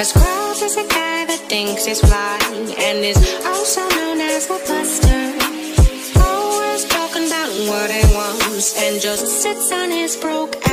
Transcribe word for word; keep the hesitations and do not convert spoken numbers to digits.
A Scrooge is a guy that thinks he's fly and is also known as a buster. Always talking about what he wants and just sits on his broke ass.